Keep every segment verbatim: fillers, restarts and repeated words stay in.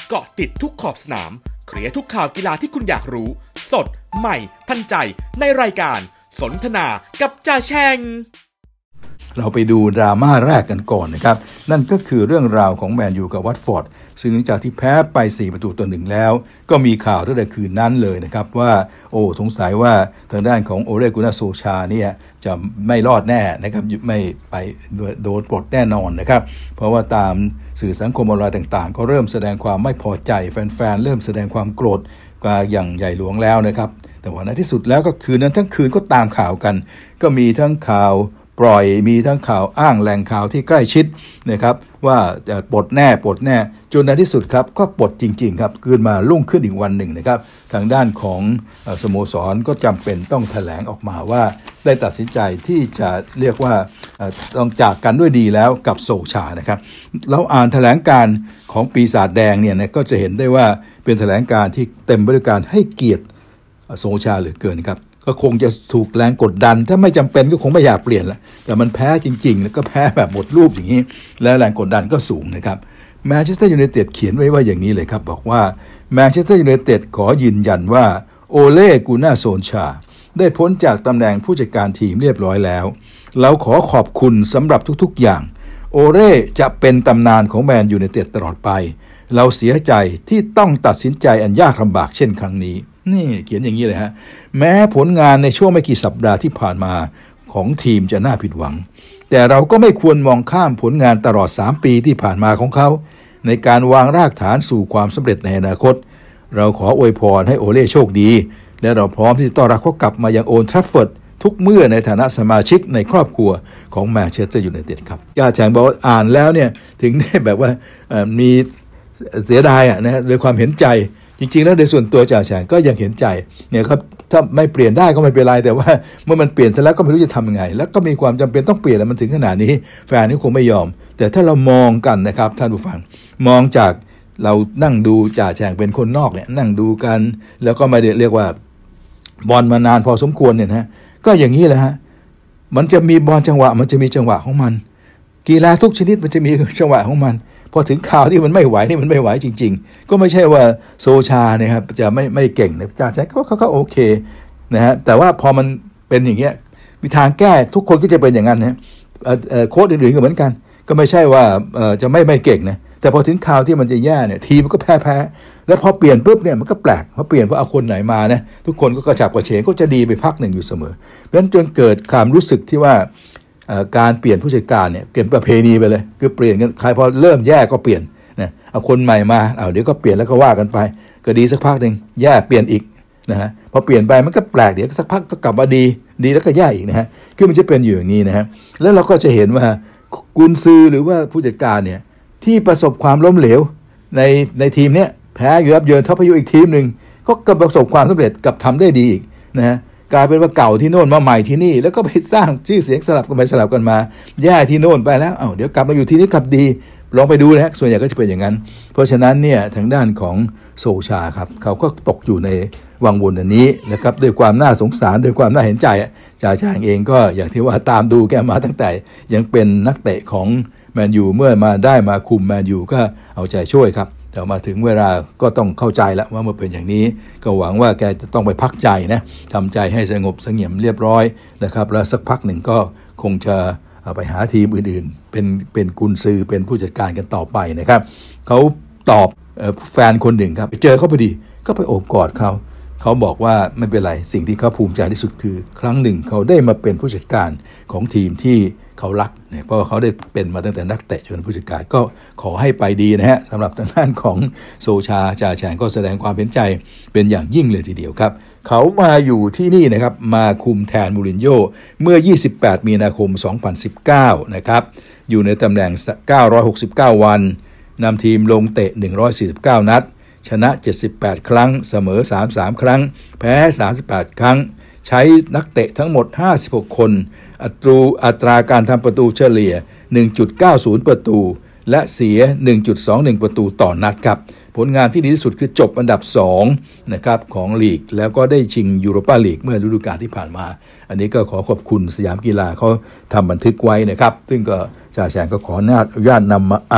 เกาะติดทุกขอบสนามเคลียร์ทุกข่าวกีฬาที่คุณอยากรู้สดใหม่ทันใจในรายการสนทนากับจ่าแชงเราไปดูดราม่าแรกกันก่อนนะครับนั่นก็คือเรื่องราวของแมนยูกับวัตฟอร์ดซึ่งหลังจากที่แพ้ไปสี่ประตูต่อหนึ่งแล้วก็มีข่าวตั้งแต่คืนนั้นเลยนะครับว่าโอ้สงสัยว่าทางด้านของโอเลกุนาโซชาเนี่ยจะไม่รอดแน่นะครับไม่ไปโดนปลดแน่นอนนะครับเพราะว่าตามสื่อสังคมออนไลน์ต่างๆก็เริ่มแสดงความไม่พอใจแฟนๆเริ่มแสดงความโกรธกันอย่างใหญ่หลวงแล้วนะครับแต่ว่าในที่สุดแล้วก็คืนนั้นทั้งคืนก็ตามข่าวกันก็มีทั้งข่าวปล่อยมีทั้งข่าวอ้างแหล่งข่าวที่ใกล้ชิดนะครับว่าจะปลดแน่ปลดแน่จนในที่สุดครับก็ปลดจริงๆครับคืนมารุ่งขึ้นอีกวันหนึ่งนะครับทางด้านของสโมสรก็จำเป็นต้องแถลงออกมาว่าได้ตัดสินใจที่จะเรียกว่าต้องจากกันด้วยดีแล้วกับโซชานะครับเราอ่านแถลงการของปีศาจแดงเนี่ยนะก็จะเห็นได้ว่าเป็นแถลงการที่เต็มไปด้วยการให้เกียรติโซชาเหลือเกินครับก็คงจะถูกแรงกดดันถ้าไม่จำเป็นก็คงไม่อยากเปลี่ยนละแต่มันแพ้จริงๆแล้วก็แพ้แบบหมดรูปอย่างนี้แล้วแรงกดดันก็สูงนะครับแมนเชสเตอร์ยูไนเต็ดเขียนไว้ว่าอย่างนี้เลยครับบอกว่าแมนเชสเตอร์ยูไนเต็ดขอยืนยันว่าโอเล่กูน่าโซนชาได้พ้นจากตำแหน่งผู้จัดการทีมเรียบร้อยแล้วเราขอขอบคุณสำหรับทุกๆอย่างโอเล่จะเป็นตำนานของแมนยูไนเต็ดตลอดไปเราเสียใจที่ต้องตัดสินใจอันยากลำบากเช่นครั้งนี้นี่เขียนอย่างนี้เลยฮะแม้ผลงานในช่วงไม่กี่สัปดาห์ที่ผ่านมาของทีมจะน่าผิดหวังแต่เราก็ไม่ควรมองข้ามผลงานตลอดสามปีที่ผ่านมาของเขาในการวางรากฐานสู่ความสำเร็จในอนาคตเราขออวยพรให้โอเล่โชคดีและเราพร้อมที่จะต้อนรับเขากลับมายังโอลด์แทราฟฟอร์ดทุกเมื่อในฐานะสมาชิกในครอบครัวของแมนเชสเตอร์ยูไนเต็ดครับย่าแฉงบอกว่าอ่านแล้วเนี่ยถึงได้แบบว่ามีเสียดายอ่ะนะด้วยความเห็นใจจริงๆแล้วในส่วนตัวจ่าแฉงก็ยังเห็นใจเนี่ยครับถ้าไม่เปลี่ยนได้ก็ไม่เป็นไรแต่ว่าเมื่อมันเปลี่ยนเสร็จแล้วก็ไม่รู้จะทำยังไงแล้วก็มีความจำเป็นต้องเปลี่ยนแล้วมันถึงขนาดนี้แฟนนี่คงไม่ยอมแต่ถ้าเรามองกันนะครับท่านผู้ฟังมองจากเรานั่งดูจ่าแฉงเป็นคนนอกเนี่ยนั่งดูกันแล้วก็ไม่ได้เรียกว่าบอลมานานพอสมควรเนี่ยนะก็อย่างนี้แหละฮะมันจะมีบอลจังหวะมันจะมีจังหวะของมันกีฬาทุกชนิดมันจะมีจังหวะของมันพอถึงข่าวที่มันไม่ไหวนี่มันไม่ไหวจริงๆก็ไม่ใช่ว่าโซชาเนี่ยครับจะไม่ไม่เก่งนะจ่าแฉงเขาเขาเขาโอเคนะฮะแต่ว่าพอมันเป็นอย่างเงี้ยมีทางแก้ทุกคนก็จะเป็นอย่างนั้นนะโค้ชอื่นๆก็เหมือนกันก็ไม่ใช่ว่าจะไม่ไม่เก่งนะแต่พอถึงข่าวที่มันจะแย่เนี่ยทีมมันก็แพ้แพ้แล้วพอเปลี่ยนปุ๊บเนี่ยมันก็แปลกพอเปลี่ยนเพราะเอาคนไหนมานะทุกคนก็กระฉับกระเฉงก็จะดีไปพักหนึ่งอยู่เสมอเพราะฉะนั้นจนเกิดความรู้สึกที่ว่าการเปลี่ยนผู้จัดการเนี่ยเปลี่ยนประเพณีไปเลยคือเปลี่ยนกันใครพอเริ่มแย่ก็เปลี่ยนนะเอาคนใหม่มาเอาเดี๋ยวก็เปลี่ยนแล้วก็ว่ากันไปก็ดีสักพักหนึ่งแย่เปลี่ยนอีกนะฮะพอเปลี่ยนไปมันก็แปลกเดี๋ยวสักพักก็กลับมาดีดีแล้วก็แย่อีกนะฮะคือมันจะเป็นอยู่อย่างนี้นะฮะแล้วเราก็จะเห็นว่ากุนซือหรือว่าผู้จัดการเนี่ยที่ประสบความล้มเหลวในในทีมเนี้ยแพ้อยู่ยับเยินทัพพายุอีกทีมหนึ่งก็กลับประสบความสำเร็จกับทำได้ดีอีกนะฮะกลายเป็นว่าเก่าที่โน่นมาใหม่ที่นี่แล้วก็ไปสร้างชื่อเสียงสลับกันไปสลับกันมาแย่ที่โน่นไปแล้วเอ้าเดี๋ยวกลับมาอยู่ที่นี่กลับดีลองไปดูนะฮะส่วนใหญ่ก็จะเป็นอย่างนั้นเพราะฉะนั้นเนี่ยทางด้านของโซชาครับเขาก็ตกอยู่ในวังวนอันนี้นะครับด้วยความน่าสงสารด้วยความน่าเห็นใจจ่าแฉงเองก็อย่างที่ว่าตามดูแกมาตั้งแต่ยังเป็นนักเตะของแมนยูเมื่อมาได้มาคุมแมนยูก็เอาใจช่วยครับแต่มาถึงเวลาก็ต้องเข้าใจแล้วว่าเมื่อเป็นอย่างนี้ก็หวังว่าแกจะต้องไปพักใจนะทำใจให้สงบเสงี่ยมเรียบร้อยนะครับแล้วสักพักหนึ่งก็คงจะไปหาทีมอื่นๆเป็นเป็นกุนซือเป็นผู้จัดการกันต่อไปนะครับเขาตอบแฟนคนหนึ่งครับไปเจอเขาพอดีก็ไปโอบกอดเขาเขาบอกว่าไม่เป็นไรสิ่งที่เขาภูมิใจที่สุดคือครั้งหนึ่งเขาได้มาเป็นผู้จัดการของทีมที่เขารักเนี่ยเพราะว่าเขาได้เป็นมาตั้งแต่นักเตะจนผู้จัดการก็ขอให้ไปดีนะฮะสำหรับทางด้านของโซชาจ่าแฉงก็แสดงความเห็นใจเป็นอย่างยิ่งเลยทีเดียวครับเขามาอยู่ที่นี่นะครับมาคุมแทนมูรินโญ่เมื่อยี่สิบแปดมีนาคมสองพันสิบเก้านะครับอยู่ในตำแหน่งเก้าร้อยหกสิบเก้าวันนำทีมลงเตะหนึ่งร้อยสี่สิบเก้านัดชนะเจ็ดสิบแปดครั้งเสมอสามสิบสามครั้งแพ้สามสิบแปดครั้งใช้นักเตะทั้งหมดห้าสิบหกคนอัตราอัตราการทำประตูเฉลี่ย หนึ่งจุดเก้าศูนย์ ประตูและเสีย หนึ่งจุดสองหนึ่ง ประตูต่อนัดครับผลงานที่ดีที่สุดคือจบอันดับสองนะครับของลีกแล้วก็ได้ชิงยูโรปาลีกเมื่อฤดูกาลที่ผ่านมาอันนี้ก็ขอขอบคุณสยามกีฬาเขาทำบันทึกไว้นะครับซึ่งก็จ่าแฉงก็ขออนุญาตนำมาอ่าน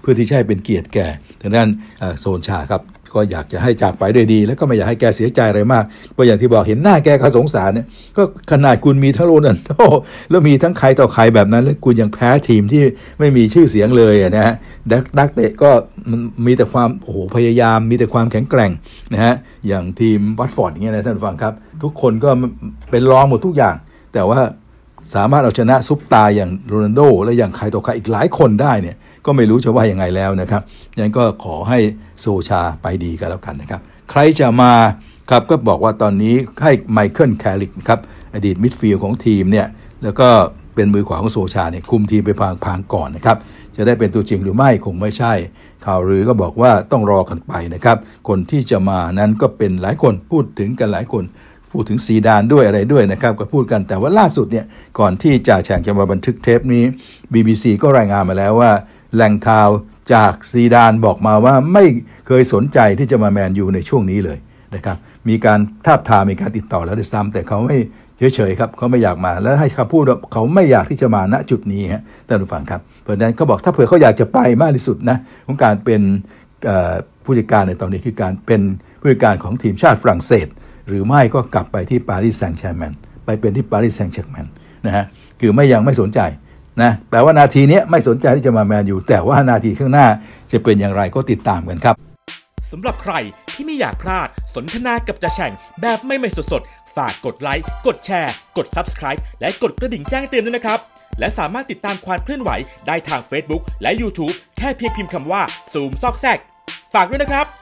เพื่อที่จะให้เป็นเกียรติแก่ดังนั้นโซลชาร์ครับก็อยากจะให้จากไปด้วยดีแล้วก็ไม่อยากให้แกเสียใจอะไรมากเพราะอย่างที่บอกเห็นหน้าแกก็สงสารเนี่ยก็ขนาดคุณมีทั้งโรนัลโดแล้วมีทั้งใครต่อใครแบบนั้นแล้วคุณยังแพ้ทีมที่ไม่มีชื่อเสียงเลยนะฮะนักเตะก็มีแต่ความโอ้โหพยายามมีแต่ความแข็งแกร่งนะฮะอย่างทีมวัตฟอร์ดอย่างเงี้ยนะท่านฟังครับทุกคนก็เป็นรองหมดทุกอย่างแต่ว่าสามารถเอาชนะซุปตาอย่างโรนัลโดและอย่างใครต่อใครอีกหลายคนได้เนี่ยก็ไม่รู้จะว่ายังไงแล้วนะครับยังก็ขอให้โซชาไปดีกันแล้วกันนะครับใครจะมาครับก็บอกว่าตอนนี้ให้ไมเคิลแคริกครับอดีตมิดฟิลด์ของทีมเนี่ยแล้วก็เป็นมือขวาของโซชาเนี่ยคุมทีมไปพางๆก่อนนะครับจะได้เป็นตัวจริงหรือไม่คงไม่ใช่ข่าวลือก็บอกว่าต้องรอกันไปนะครับคนที่จะมานั้นก็เป็นหลายคนพูดถึงกันหลายคนพูดถึงซีดานด้วยอะไรด้วยนะครับก็พูดกันแต่ว่าล่าสุดเนี่ยก่อนที่จ่าแฉ่งจะมาบันทึกเทปนี้ บี บี ซี ก็รายงานมาแล้วว่าแหล่งข่าวจากซีดานบอกมาว่าไม่เคยสนใจที่จะมาแมนยูในช่วงนี้เลยนะครับมีการทาบทามมีการติดต่อแล้วด้วยซ้ำแต่เขาไม่เฉยๆครับเขาไม่อยากมาแล้วให้เขาพูดว่าเขาไม่อยากที่จะมาณจุดนี้ฮะท่านผู้ฟังครับเพราะฉะนั้นเขาบอกถ้าเผื่อเขาอยากจะไปมากที่สุดนะของการเป็นผู้จัดการในตอนนี้คือการเป็นผู้จัดการของทีมชาติฝรั่งเศสหรือไม่ก็กลับไปที่ปารีสแซงต์แชร์แมงไปเป็นที่ปารีสแซงต์แชร์แมงนะฮะคือไม่ยังไม่สนใจนะแปลว่านาทีนี้ไม่สนใจที่จะมาแมนยูแต่ว่านาทีข้างหน้าจะเป็นอย่างไรก็ติดตามกันครับสำหรับใครที่ไม่อยากพลาดสนทนากับจ่าแฉ่งแบบไม่ไม่สดๆฝากกดไลค์กดแชร์กด ซับสไครบ์ และกดกระดิ่งแจ้งเตือนด้วยนะครับและสามารถติดตามความเคลื่อนไหวได้ทาง เฟซบุ๊ก และ ยูทูบ แค่เพียงพิมพ์คำว่าซูมซอกแซกฝากด้วยนะครับ